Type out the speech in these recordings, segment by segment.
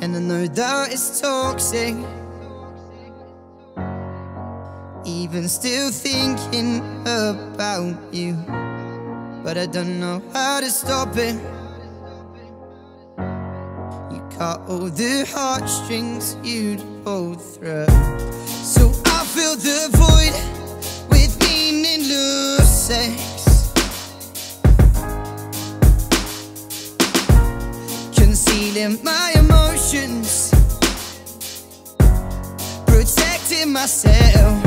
and I know that it's toxic. Even still thinking about you, but I don't know how to stop it. You cut all the heartstrings you'd pull through, so I fill the void with meaningless sex, concealing my emotions, protecting myself.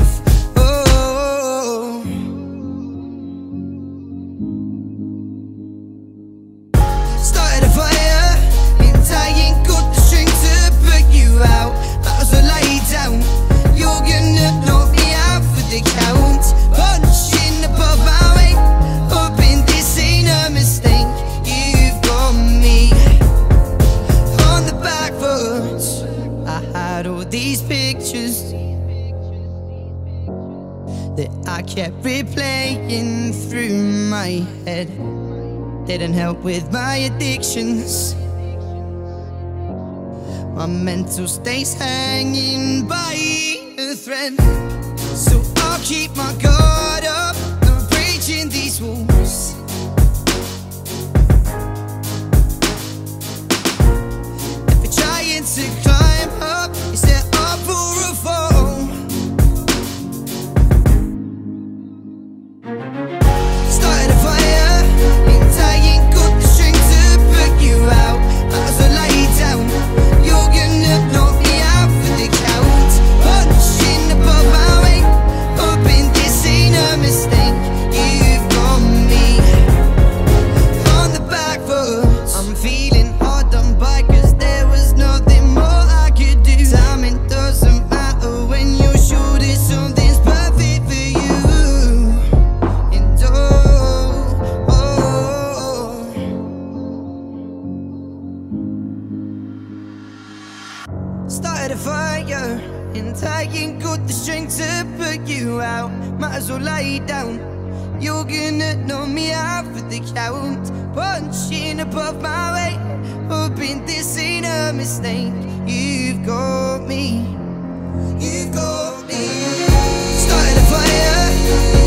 Started a fire and I ain't got the strength to put you out. Might as well lay down. You're gonna knock me out for the count. Punching above my weight, hoping this ain't a mistake. You've got me on the back foot. I had all these pictures that I kept replaying through my head. Didn't help with my addictions. My mental state's hanging by a thread, so I'll keep my guard up, not breaching these walls. If you're trying to climb up, you set up for a fall. Started a fire and I ain't got the strength to put you out. Might as well lay down. You're gonna knock me out for the count. Punching above my weight, hoping this ain't a mistake. You've got me on the back foot. I'm feeling hard done by, cause there was nothing more I could do. Timing doesn't matter when you're sure that something's perfect for you. And started a fire and I ain't got the strength to put you out. Might as well lay down. You're gonna knock me out for the count. Punching above my weight, hoping this ain't a mistake. You've got me. You've got me. Started a fire